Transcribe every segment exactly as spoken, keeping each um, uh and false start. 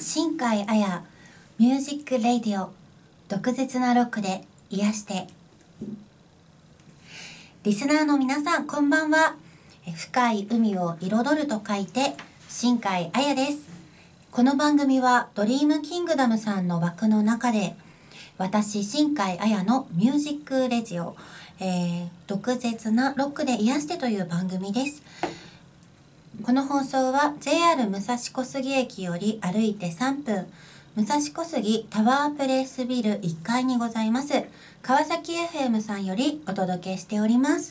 新海綾ミュージックレディオ、毒舌なロックで癒して。リスナーの皆さん、こんばんは。深い海を彩ると書いて新海綾です。この番組はドリームキングダムさんの枠の中で、私新海綾のミュージックレディオ、えー、毒舌なロックで癒してという番組です。この放送は ジェイアール 武蔵小杉駅より歩いてさんぷん、武蔵小杉タワープレイスビルいっかいにございます川崎 エフエム さんよりお届けしております。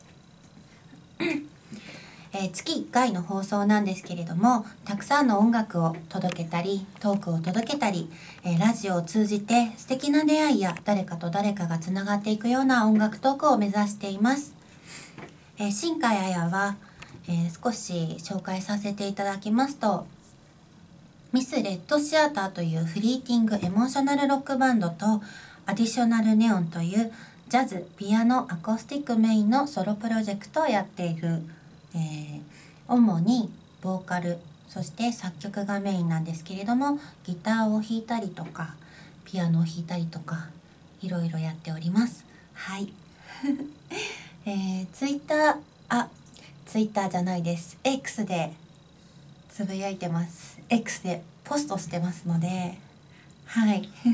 えー、月いっかいの放送なんですけれども、たくさんの音楽を届けたり、トークを届けたり、えー、ラジオを通じて素敵な出会いや誰かと誰かがつながっていくような音楽トークを目指しています。えー、新海綾は、えー、少し紹介させていただきますと、ミス・レッド・シアターというフリーティングエモーショナルロックバンドと、アディショナル・ネオンというジャズ、ピアノ、アコースティックメインのソロプロジェクトをやっている、えー、主にボーカル、そして作曲がメインなんですけれども、ギターを弾いたりとかピアノを弾いたりとかいろいろやっております。はい、えー、ツイッターあツイッターじゃないです X でつぶやいてます。 X でポストしてますので、はい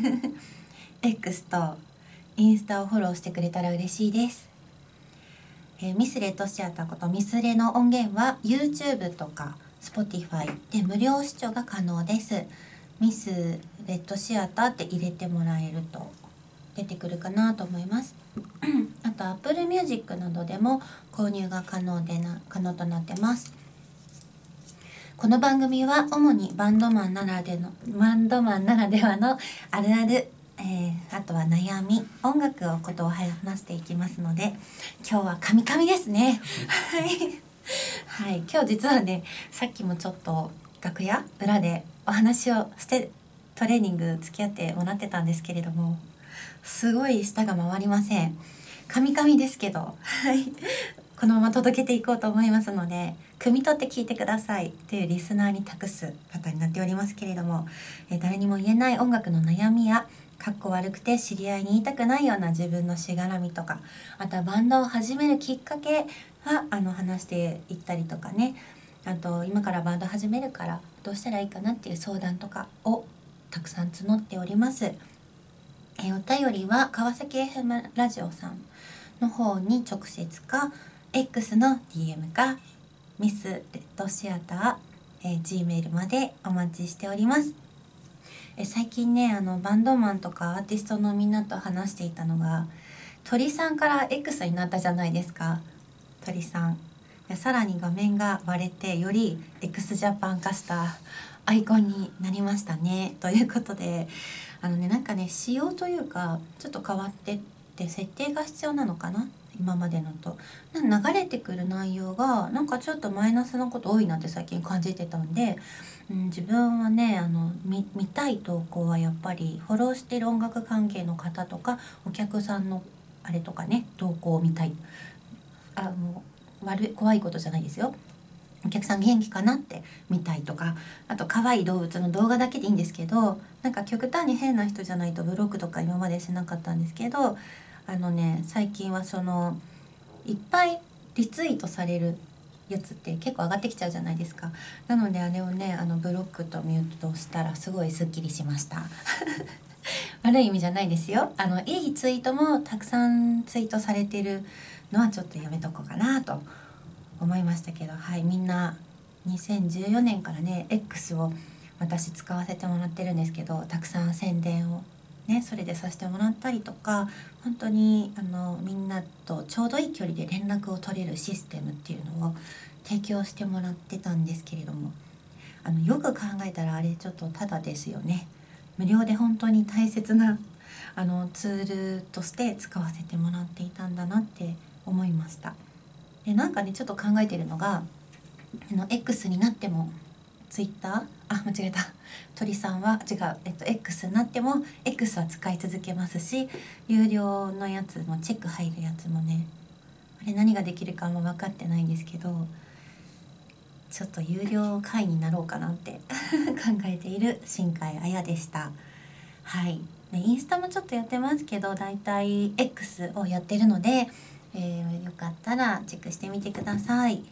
。X とインスタをフォローしてくれたら嬉しいです。えー、ミスレッドシアターことミスレの音源は YouTube とか Spotify で無料視聴が可能です。ミスレッドシアターって入れてもらえると出てくるかなと思います。あと Apple Music などでも購入が可能でな可能となってます。この番組は主にバンドマンならでのバンドマンならではのあるある、えー、あとは悩み、音楽のことを話していきますので、今日はカミカミですね。はい、はい、今日実はね、さっきもちょっと楽屋裏でお話をしてトレーニング付き合ってもらってたんですけれども、すごい舌が回りません。カミカミですけど、はい、このまま届けていこうと思いますので、汲み取って聞いてくださいというリスナーに託す方になっておりますけれども、え誰にも言えない音楽の悩みや、かっこ悪くて知り合いに言いたくないような自分のしがらみとか、あとはバンドを始めるきっかけはあの話していったりとかね、あと今からバンド始めるからどうしたらいいかなっていう相談とかをたくさん募っております。えお便りは川崎 エフエム ラジオさんの方に直接か X の ディーエム かミスレッドシアター、えー、Gmail までお待ちしております。え最近ね、あのバンドマンとかアーティストのみんなと話していたのが、鳥さんから X になったじゃないですか。鳥さんさらに画面が割れて、より X ジャパン化したアイコンになりましたね。ということで、あのね、なんかね、仕様というかちょっと変わってって、設定が必要なのかな、今までのと。流れてくる内容がなんかちょっとマイナスなこと多いなって最近感じてたんで、うん、自分はね、あの 見, 見たい投稿はやっぱりフォローしている音楽関係の方とかお客さんのあれとかね、投稿を見たい。あの悪い怖いことじゃないですよ。お客さん元気かなって見たいとか、あと可愛い動物の動画だけでいいんですけど、なんか極端に変な人じゃないとブロックとか今までしなかったんですけど、あのね、最近はそのいっぱいリツイートされるやつって結構上がってきちゃうじゃないですか。なのであれをね、あのブロックとミュートしたらすごいスッキリしました。悪い意味じゃないですよ。あのいいツイートもたくさんツイートされてるのはちょっとやめとこうかなと思いましたけど、はい、みんなにせんじゅうよねんからね X を私使わせてもらってるんですけど、たくさん宣伝をね、それでさせてもらったりとか、本当にあのみんなとちょうどいい距離で連絡を取れるシステムっていうのを提供してもらってたんですけれども、あのよく考えたらあれちょっとタダですよね。無料で本当に大切なあのツールとして使わせてもらっていたんだなって思いました。でなんかね、ちょっと考えてるのが、あの X になっても Twitter あ間違えた鳥さんは違う、えっと、X になっても X は使い続けますし、有料のやつもチェック入るやつもね、あれ何ができるかも分かってないんですけど、 ちょっと有料会員になろうかなって考えている新海あやでした。はい、でインスタもちょっとやってますけど、だいたい X をやってるので、えー、よかったらチェックしてみてください。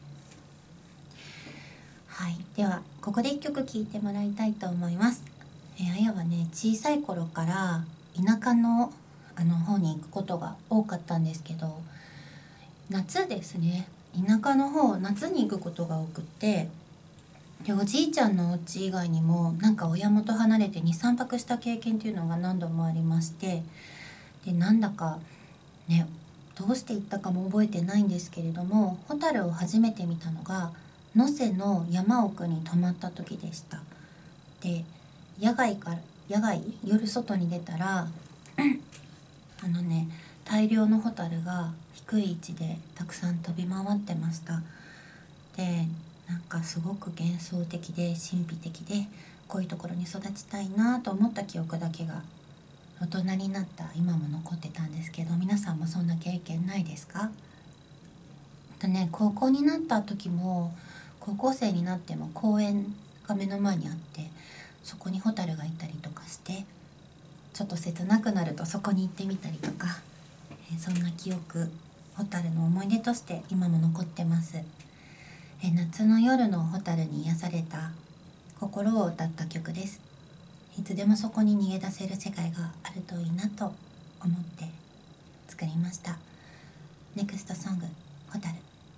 はい、ではここでいっきょく聴いてもらいたいと思います。えー、あやはね、小さい頃から田舎のあの方に行くことが多かったんですけど、夏ですね、田舎の方夏に行くことが多くって、でおじいちゃんのお家以外にもなんか親元離れて にさんぱくした経験っていうのが何度もありまして、でなんだかね、どうして行ったかも覚えてないんですけれども、ホタルを初めて見たのが能勢の山奥に泊まった時でした。で野外から野外夜外に出たらあのね、大量のホタルが低い位置でたくさん飛び回ってました。でなんかすごく幻想的で神秘的で、こういうところに育ちたいなと思った記憶だけが大人になった今も残ってたんですけど、皆さんもそんな経験ないですか？とね、高校になった時も高校生になっても公園が目の前にあって、そこにホタルがいたりとかして、ちょっと切なくなるとそこに行ってみたりとか、えー、そんな記憶、ホタルの思い出として今も残ってます。えー、夏の夜のホタルに癒された心を歌った曲です。いつでもそこに逃げ出せる世界があるといいなと思って作りました。ネクストソング、ホタル。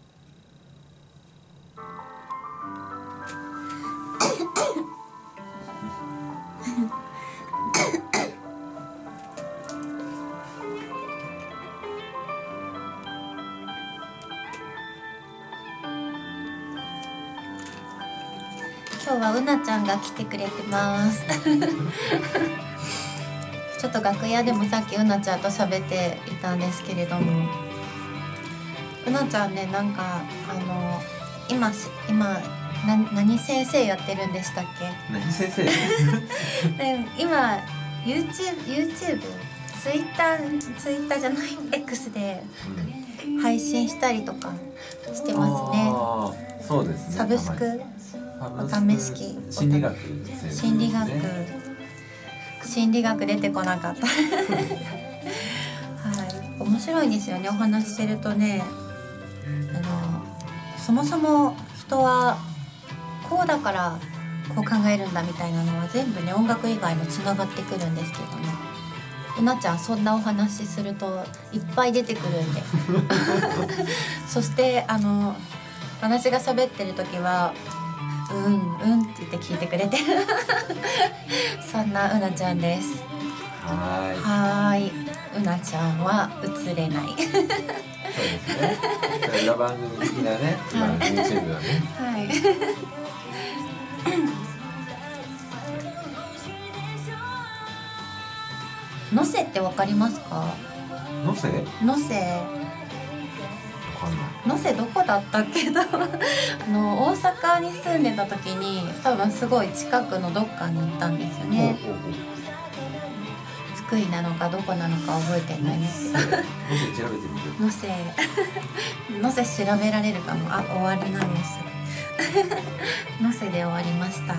今日はうなちゃんが来てくれてますちょっと楽屋でもさっきうなちゃんと喋っていたんですけれども、うなちゃんね、なんかあの今今な何先生やってるんでしたっけ？ 何先生？ で今 YouTube YouTube Twitter Twitter じゃない X で配信したりとかしてますね。 あ、そうですね。 サブスクお試し期、 心理学、 心理学、心理学出てこなかったはい、面白いんですよね、お話ししてるとね。あのそもそも人はこうだからこう考えるんだみたいなのは全部ね、音楽以外もつながってくるんですけどね。うなちゃんそんなお話しするといっぱい出てくるんでそしてあの私が喋ってる時はうんうんって言って聞いてくれてそんなうなちゃんです。 はーい。 はーい。うなちゃんは映れないそうですね。裏番組的なね、今の YouTube はね。 はい。能勢ってわかりますか？ 能勢？ 能勢。能勢どこだったっけどあの大阪に住んでた時に多分すごい近くのどっかに行ったんですよね。 ほうほうほう。 福井なのかどこなのか覚えてないんですけど能勢調べてみて。 能勢能勢調べられるかも。あ、終わりなんです能勢で終わりました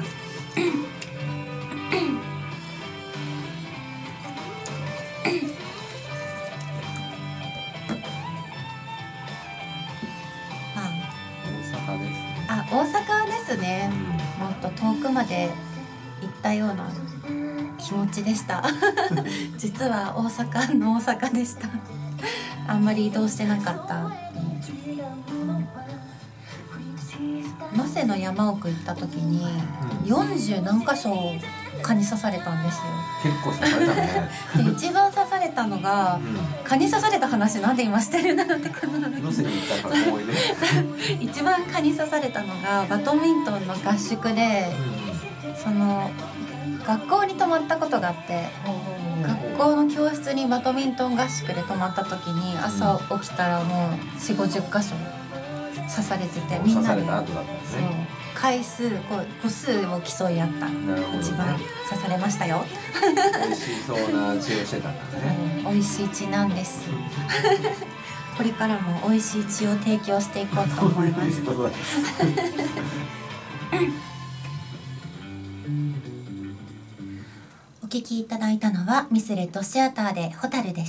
あ、大阪ですね。もっと遠くまで行ったような気持ちでした実は大阪の大阪でしたあんまり移動してなかった。能勢の山奥行った時によんじゅうなんか所蚊に刺されたんですよ。 結構刺されたねで一番刺されたのが、うん、蚊に刺された話なんで今してるんだろうって感じなんだけど、 能勢に行ったから思い出一番蚊に刺されたのがバドミントンの合宿で、うん、その学校に泊まったことがあって、うん、学校の教室にバドミントン合宿で泊まった時に朝起きたらもう よんじゅう、ごじゅっかしょ刺されてて、みんなでそう回数こう個数を競い合った、ね、一番刺されましたよ美味しそうな血をしてたんだね、 うん、美味しい血なんですこれからも美味しい血を提供していこうと思いますお聴きいただいたのはミスレッドシアターでホタルでした。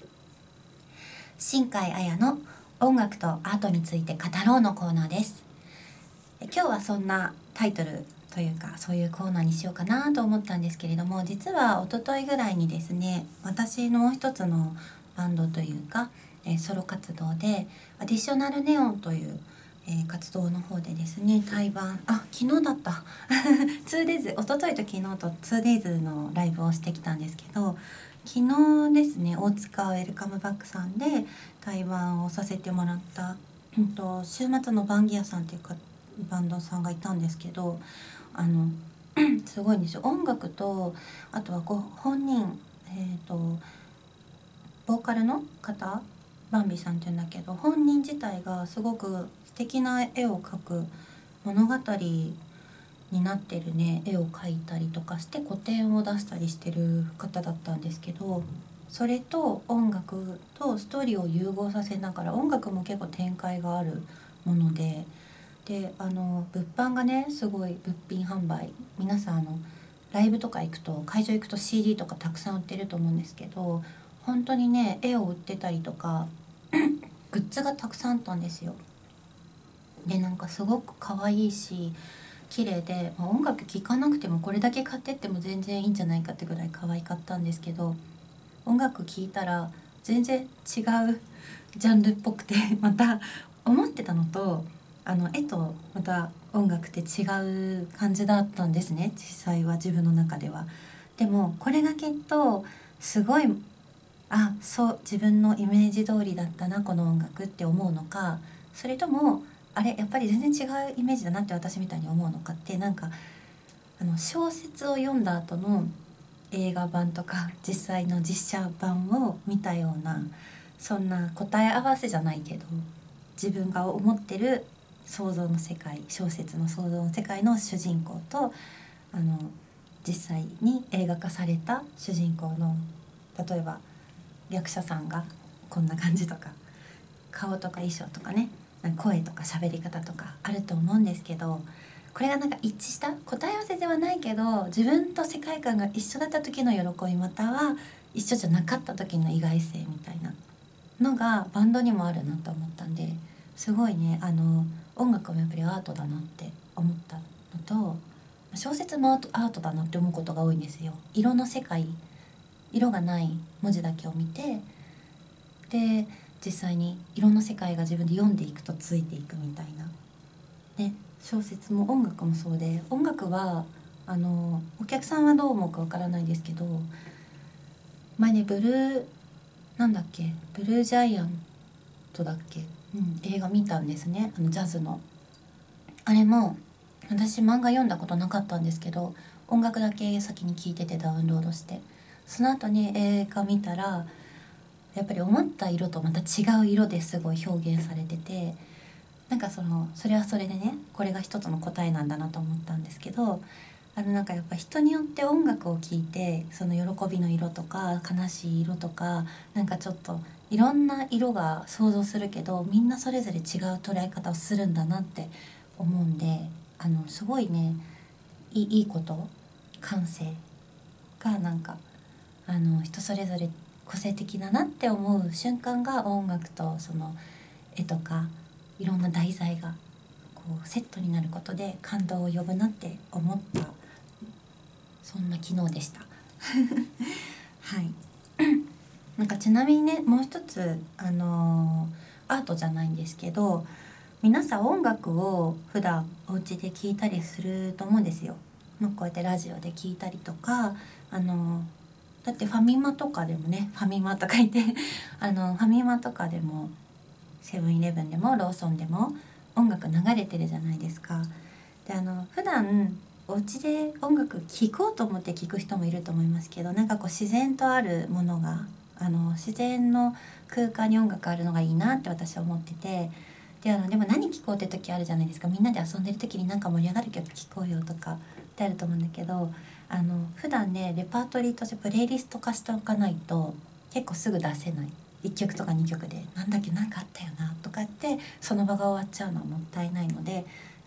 新海綾の音楽とアートについて語ろうのコーナーです。今日はそんなタイトルというかそういうコーナーにしようかなと思ったんですけれども、実は一昨日ぐらいにですね、私のもう一つのバンドというか、えー、ソロ活動でアディショナルネオンという、えー、活動の方でですね、対バンあ昨日だったツーデイズ、一昨日と昨日と ツーデイズ のライブをしてきたんですけど、昨日ですね、大塚ウェルカムバックさんで対バンをさせてもらった、うん、と週末のバンギアさんっていうかバンドさんがいたんですけど、あのすごいんですよ。音楽とあとはご本人、えーとボーカルの方、バンビさんって言うんだけど、本人自体がすごく素敵な絵を描く、物語になってるね絵を描いたりとかして個展を出したりしてる方だったんですけど、それと音楽とストーリーを融合させながら、音楽も結構展開があるもので、であの物販がねすごい、物品販売、皆さんあのライブとか行くと、会場行くと シーディー とかたくさん売ってると思うんですけど、本当にね絵を売ってたりとかグッズがたくさんあったんですよ。でなんかすごく可愛いし綺麗で、まあ、音楽聴かなくてもこれだけ買ってっても全然いいんじゃないかってぐらい可愛かったんですけど、音楽聴いたら全然違うジャンルっぽくてまた思ってたのとあの絵とまた音楽って違う感じだったんですね、実際は自分の中では。でもこれがきっとすごい、あ、そう自分のイメージ通りだったなこの音楽って思うのか、それともあれやっぱり全然違うイメージだなって私みたいに思うのかって、なんかあの小説を読んだ後の映画版とか実際の実写版を見たような、そんな答え合わせじゃないけど、自分が思ってる想像の世界、小説の想像の世界の主人公と、あの実際に映画化された主人公の、例えば役者さんがこんな感じとか、顔とか衣装とかね、声とか喋り方とかあると思うんですけど、これがなんか一致した答え合わせではないけど、自分と世界観が一緒だった時の喜び、または一緒じゃなかった時の意外性みたいなのがバンドにもあるなと思ったんで、すごいね、あの音楽もやっぱりアートだなって思ったのと、小説もアート、アートだなって思うことが多いんですよ。色の世界、色がない文字だけを見て、で実際に色の世界が自分で読んでいくとついていくみたいな、ね、小説も音楽もそうで、音楽はあのお客さんはどう思うかわからないですけど、前ねブルーなんだっけブルージャイアントだっけ、うん、映画見たんですね、あのジャズの。あれも私漫画読んだことなかったんですけど、音楽だけ先に聞いててダウンロードして、その後に映画見たらやっぱり思った色とまた違う色ですごい表現されてて、なんかそのそれはそれでね、これが一つの答えなんだなと思ったんですけど、あのなんかやっぱ人によって音楽を聴いて、その喜びの色とか悲しい色とか、なんかちょっといろんな色が想像するけど、みんなそれぞれ違う捉え方をするんだなって思うんで、あのすごいね、いい、いいこと、感性がなんかあの人それぞれ個性的だなって思う瞬間が、音楽とその絵とかいろんな題材がこうセットになることで感動を呼ぶなって思った、そんな昨日でしたはいなんかちなみにね、もう一つあのー、アートじゃないんですけど、皆さん音楽を普段お家で聴いたりすると思うんですよ。まあ、こうやってラジオで聴いたりとか、あのー、だってファミマとかでもね、ファミマとか言ってあのファミマとかでもセブンイレブンでもローソンでも音楽流れてるじゃないですか。であの普段お家で音楽聴こうと思って聴く人もいると思いますけど、なんかこう自然とあるものが、あの自然の空間に音楽あるのがいいなって私は思ってて、であのでも何聴こうって時あるじゃないですか。みんなで遊んでる時になんか盛り上がる曲聴こうよとかってあると思うんだけど、あの普段ねレパートリーとしてプレイリスト化しておかないと結構すぐ出せない。いっきょくとかにきょくでなんだっけなんかあったよなとかってその場が終わっちゃうのはもったいないので、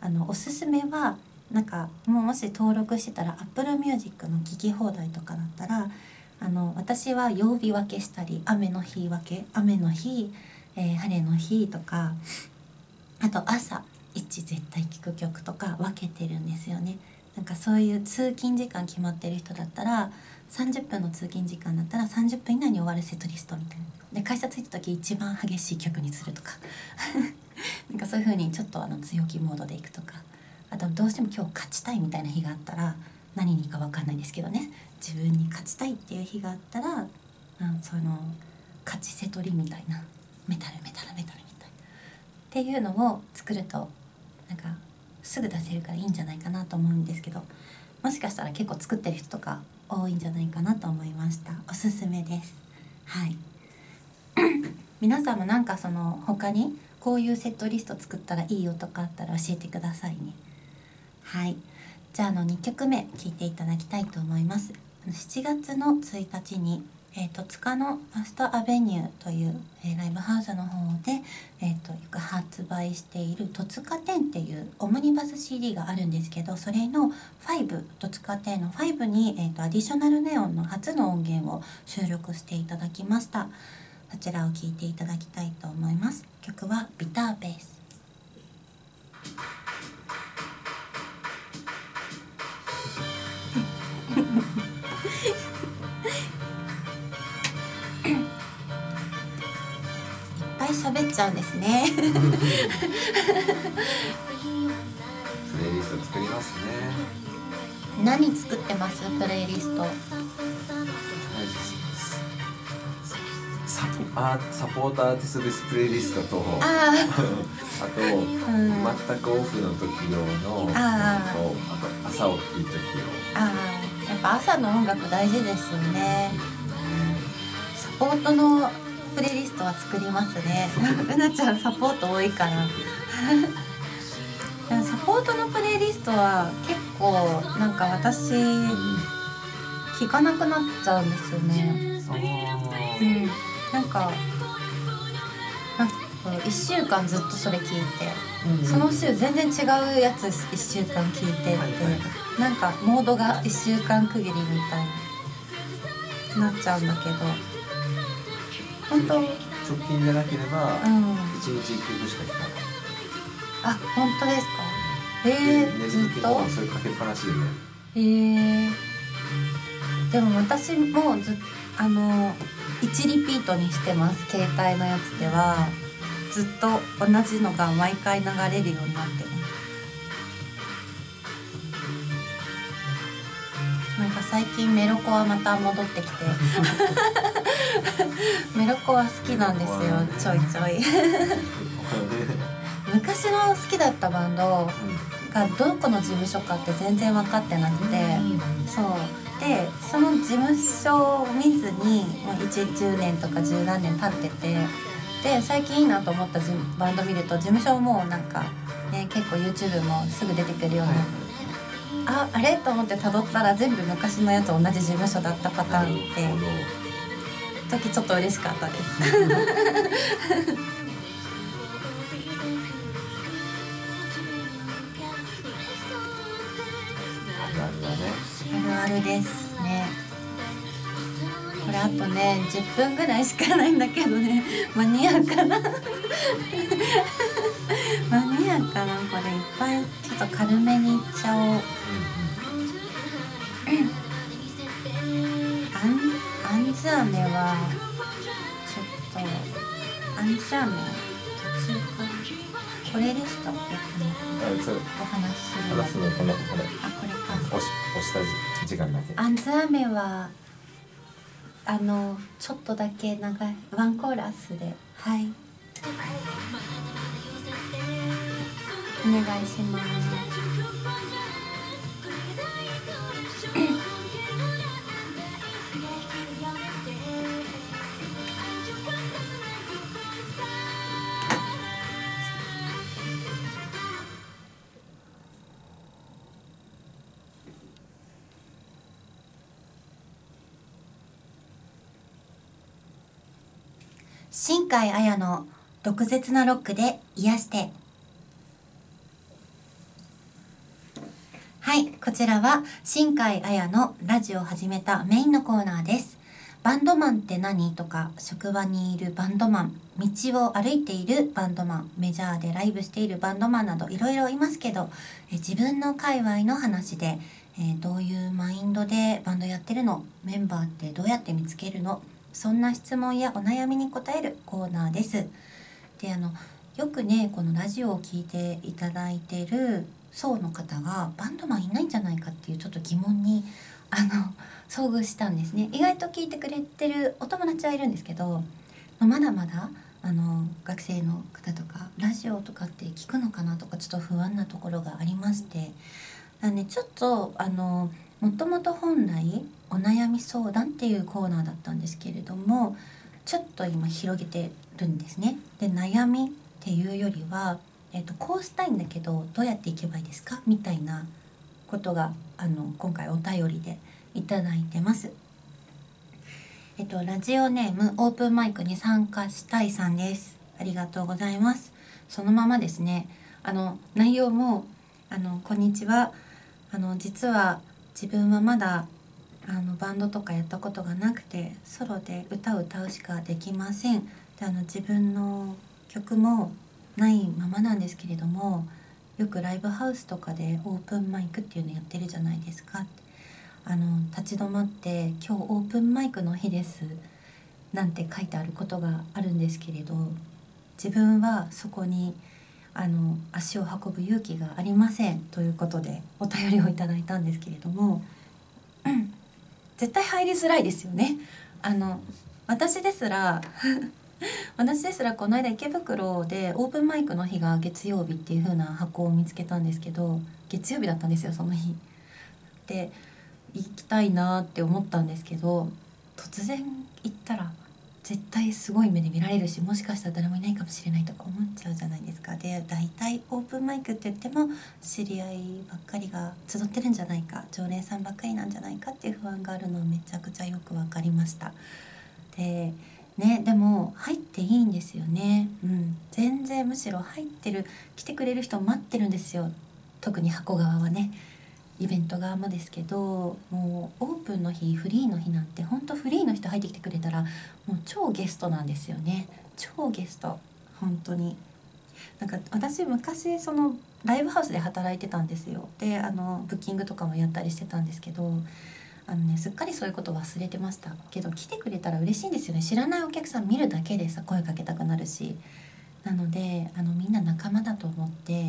あのおすすめはなんかもうもし登録してたら Apple Music の聴き放題とかだったらあの私は曜日分けしたり雨の日分け雨の日、えー、晴れの日とかあと朝一絶対聴く曲とか分けてるんですよね。なんかそういう通勤時間決まってる人だったらさんじゅっぷんの通勤時間だったらさんじゅっぷん以内に終わるセットリストみたいなで会社着いた時一番激しい曲にするとかなんかそういう風にちょっとあの強気モードでいくとかあとどうしても今日勝ちたいみたいな日があったら何にか分かんないですけどね自分に勝ちたいっていう日があったら、うん、その勝ち瀬取りみたいなメタルメタルメタルみたいっていうのを作るとなんかすぐ出せるからいいんじゃないかなと思うんですけどもしかしたら結構作ってる人とか多いんじゃないかなと思いました。おすすめです。はい皆さんもなんかその他にこういうセットリスト作ったらいいよとかあったら教えてくださいね。はいじゃああのにきょくめ聴いていただきたいと思います。しちがつのついたちに、えー、戸塚のファストアベニューという、えー、ライブハウスの方で、えー、とよく発売している戸塚テンっていうオムニバス シーディー があるんですけどそれのファイブ戸塚テンのファイブに、えー、とアディショナルネオンの初の音源を収録していただきました。そちらを聴いていただきたいと思います。曲はビターベース。喋っちゃうんですねプレイリスト作りますね。 何作ってます？プレイリスト。 サポ、あ、サポートアーティストですプレイリストとああと、うん、全くオフの時用のあと朝起きる時用あやっぱ朝の音楽大事ですよね。サポートのプレイリストは作りますねうなちゃんサポート多いからサポートのプレイリストは結構なんか私聞かなくなっちゃうんですよね。うん、なんかなんかいっしゅうかんずっとそれ聞いて、うん、その週全然違うやついっしゅうかん聞いてって、はいはい、なんかモードがいっしゅうかん区切りみたいになっちゃうんだけど本当直近じゃなければいちにちいっきょくしか聴かない、 うん、あ、本当ですか。えー、ずっとそれかけっぱなしでね。 えー、でも私もずあのいちリピートにしてます。携帯のやつではずっと同じのが毎回流れるようになってます。なんか最近メロコアまた戻ってきてメロコア好きなんですよちょいちょい昔の好きだったバンドがどこの事務所かって全然分かってなくて、そうでその事務所を見ずにもういちじゅうねんとか十何年経っててで最近いいなと思ったバンド見ると事務所もなんか、ね、結構 YouTube もすぐ出てくるようになって、はい、あ、あれと思って辿ったら全部昔のやつ同じ事務所だったパターンで時ちょっと嬉しかったですあるあるですね。これあとねじゅっぷんぐらいしかないんだけどね間に合うかな間に合うかな。これいっぱいちょっと軽めにいっちゃおう。アンアンズ飴はちょっとアンズ飴途中からこれでしたっけ？お話しする話すのこのこれあこれか押し押した時間だけ。 アンズ飴はあのちょっとだけ長いワンコーラスではいお願いします新海綾の毒舌なロックで癒して。 はい、こちらは新海彩のラジオを始めたメインのコーナーです。バンドマンって何とか、職場にいるバンドマン、道を歩いているバンドマン、メジャーでライブしているバンドマンなどいろいろいますけど、え自分の界隈の話で、えー、どういうマインドでバンドやってるの、メンバーってどうやって見つけるの、そんな質問やお悩みに答えるコーナーです。で、あのよくね、このラジオを聞いていただいてる層の方がバンドマンいないんじゃないかっていうちょっと疑問にあの遭遇したんですね。意外と聞いてくれてるお友達はいるんですけど、まだまだあの学生の方とかラジオとかって聞くのかなとかちょっと不安なところがありまして、なんでちょっとあのもともと本来お悩み相談っていうコーナーだったんですけれども、ちょっと今広げてるんですね。で、悩みっていうよりは、えっと、こうしたいんだけどどうやっていけばいいですかみたいなことがあの今回お便りでいただいてます。えっとラジオネームオープンマイクに参加したいさんです。ありがとうございます。そのままですね。あの内容もあのこんにちは。あの実は自分はまだあのバンドとかやったことがなくて、ソロで歌を歌うしかできません。で、あの自分の曲もないままなんですけれども、よくライブハウスとかでオープンマイクっていうのやってるじゃないですか。あの立ち止まって今日オープンマイクの日ですなんて書いてあることがあるんですけれど、自分はそこにあの足を運ぶ勇気がありませんということでお便りをいただいたんですけれども、うん、絶対入りづらいですよね。あの私ですら私ですらこの間池袋でオープンマイクの日が月曜日っていう風な箱を見つけたんですけど、月曜日だったんですよその日で。行きたいなって思ったんですけど、突然行ったら絶対すごい目で見られるし、もしかしたら誰もいないかもしれないとか思っちゃうじゃないですか。で、大体オープンマイクって言っても知り合いばっかりが集ってるんじゃないか、常連さんばっかりなんじゃないかっていう不安があるのめちゃくちゃよく分かりました。でね、でも入っていいんですよね。うん、全然むしろ入ってる、来てくれる人を待ってるんですよ。特に箱側はね、イベント側もですけど、もうオープンの日、フリーの日なんて本当フリーの人入ってきてくれたらもう超ゲストなんですよね。超ゲスト、本当に。なんか私昔そのライブハウスで働いてたんですよ。で、あのブッキングとかもやったりしてたんですけど、あのね、すっかりそういうこと忘れてましたけど、来てくれたら嬉しいんですよね。知らないお客さん見るだけでさ声かけたくなるし、なのであのみんな仲間だと思って、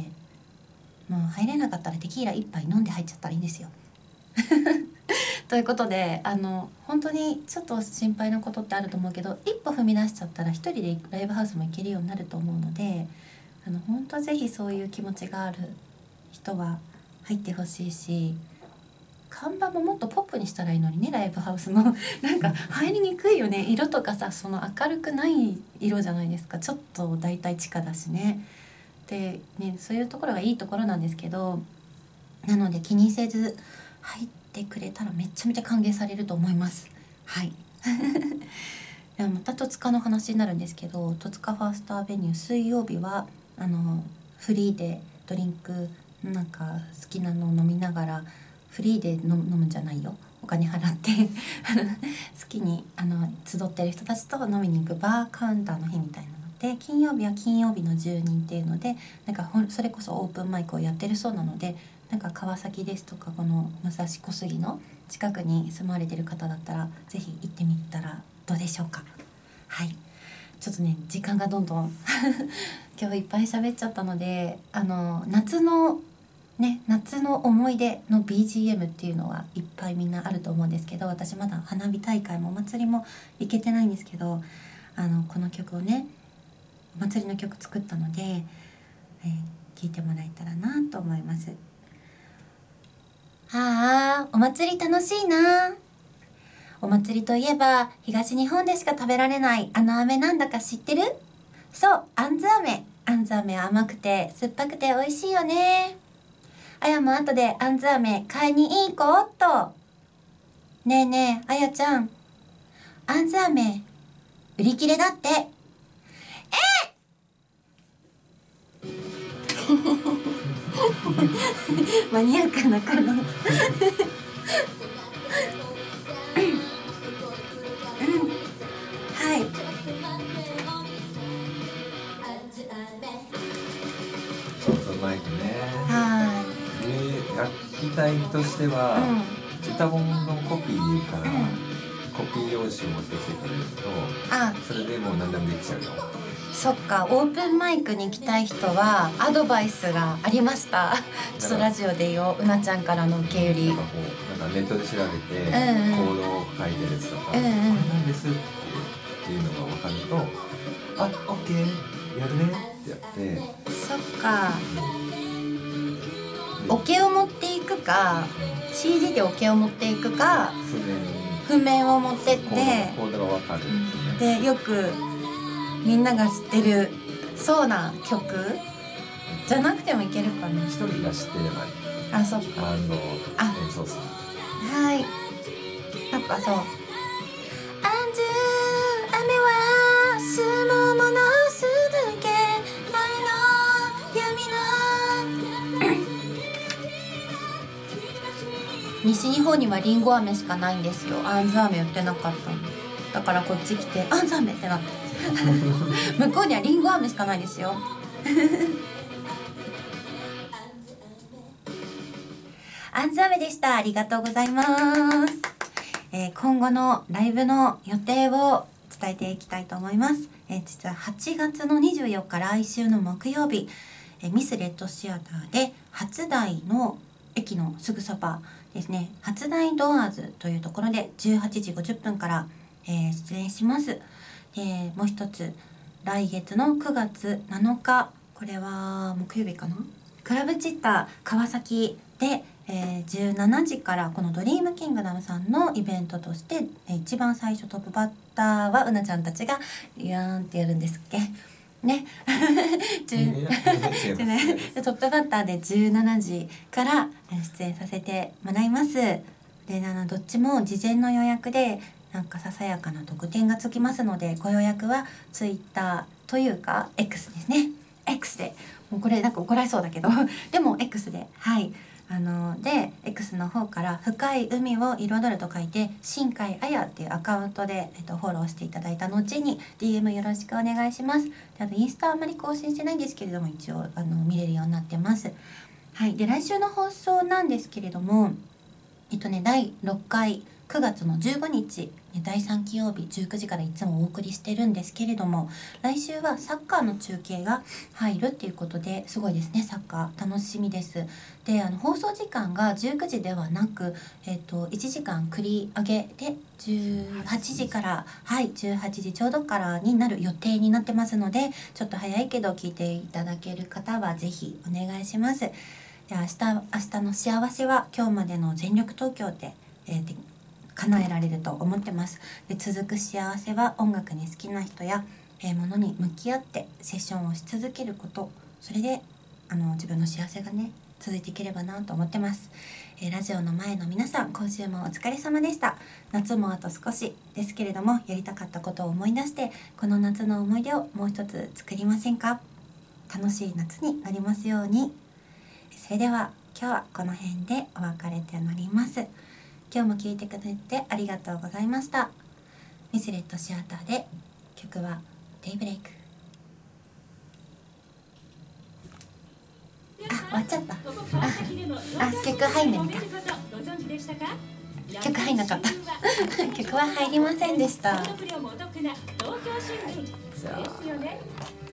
もう入れなかったらテキーラ一杯飲んで入っちゃったらいいんですよということで、あの本当にちょっと心配なことってあると思うけど、一歩踏み出しちゃったら一人でライブハウスも行けるようになると思うので、あの本当ぜひそういう気持ちがある人は入ってほしいし、看板ももっとポップにしたらいいのにね、ライブハウスのなんか入りにくいよね。色とかさ、その明るくない色じゃないですか。ちょっとだいたい地下だしね。でね、そういうところがいいところなんですけど、なので気にせず入ってくれたらめちゃめちゃ歓迎されると思います。はいでもまた戸塚の話になるんですけど、戸塚ファーストアベニュー水曜日はあのフリーでドリンクなんか好きなの飲みながら、フリーで飲むんじゃないよ、お金払って好きにあの集ってる人たちと飲みに行くバーカウンターの日みたいなので、金曜日は金曜日の住人っていうので、なんかそれこそオープンマイクをやってるそうなので、なんか川崎ですとかこの武蔵小杉の近くに住まわれてる方だったらぜひ行ってみたらどうでしょうか。はい、ちょっとね時間がどんどん今日いっぱい喋っちゃったので、あの夏のね、夏の思い出の ビージーエム っていうのはいっぱいみんなあると思うんですけど、私まだ花火大会もお祭りも行けてないんですけど、あのこの曲をね、お祭りの曲作ったので、えー、聴いてもらえたらなと思います。ああ、お祭り楽しいな。お祭りといえば東日本でしか食べられないあの飴なんだか知ってる？そう、あんず飴。あんず飴は甘くて酸っぱくて美味しいよね。あやも後であんず飴買いに行こうっと。ねえねえ、あやちゃん、あんず飴売り切れだって。えマニアックなこのうんはい。 オープンマイクね。 はい。 で、楽器隊としては、うん、歌本のコピーから、うん、コピー用紙を持ってきてくれると、あ、それでもう何でもできちゃうよ。 そっか、オープンマイクに来たい人はアドバイスがありました。ちょっとラジオでよ、うなちゃんからの受け売り。なんかこう、なんかネットで調べて、うんうん、コードを書いてるやつとか、うんうん、これなんですっていう、っていうのが分かると、あ、オッケー、やるねってやって。 そっか。オケを持っていくか、うん、シーディー でオケを持っていくか、譜面を持ってって、 コードが分かる、 ね。で、よくみんなが知ってるそうな曲じゃなくてもいけるかな。 一人が知ってればいい。 あ、そっか。 あの、あ、演奏する。 はい。なんかそう。あんず雨はすもものすずけ前の闇の西日本にはりんご飴しかないんですよ。あんず飴売ってなかったの。だからこっち来てあんず飴ってなって向こうにはりんご飴しかないですよあんず飴でした。ありがとうございます、えー、今後のライブの予定を伝えていきたいと思います、えー、実ははちがつのにじゅうよっか来週の木曜日、えー、ミスレッドシアターで初台の駅のすぐそばですね、初台ドアーズというところでじゅうはちじごじゅっぷんから、えー、出演します。でもう一つ来月のくがつなのか、これは木曜日かな、クラブチッタ川崎で、えー、じゅうしちじからこのドリームキングダムさんのイベントとして、えー、一番最初トップバッターはうなちゃんたちがヤーンってやるんですっけねトップバッターでじゅうしちじから出演させてもらいます。で、あのどっちも事前の予約でなんかささやかな特典がつきますので、ご予約はツイッターというか X ですね。X で、もうこれなんか怒られそうだけどでも X で、はい、あので X の方から深い海を彩ると書いて新海あやっていうアカウントで、えっと、フォローしていただいた後に ディーエム よろしくお願いします。で、あとインスタあんまり更新してないんですけれども、一応あの見れるようになってます。はい、で来週の放送なんですけれども、えっとねだいろっかいくがつのじゅうごにちだいさん金曜日じゅうくじからいつもお送りしてるんですけれども、来週はサッカーの中継が入るっていうことで、すごいですね。サッカー楽しみです。で、あの放送時間がじゅうくじではなく、えっといちじかん繰り上げでじゅうはちじから、はいじゅうはちじちょうどからになる予定になってますので、ちょっと早いけど聞いていただける方はぜひお願いします。で、明日明日の幸せは今日までの全力東京で、えー、で叶えられると思ってます。で、続く幸せは音楽に好きな人や、えー、ものに向き合ってセッションをし続けること、それであの自分の幸せがね続いていければなと思ってます、えー、ラジオの前の皆さん、今週もお疲れ様でした。夏もあと少しですけれども、やりたかったことを思い出してこの夏の思い出をもう一つ作りませんか。楽しい夏になりますように。それでは今日はこの辺でお別れとなります。今日も聞いてくれてありがとうございました。ミスレッドシアターで曲はデイブレイク。あ、終わっちゃった。あ、あ、曲入んないんだ。曲入んなかった曲は入りませんでした。じゃあ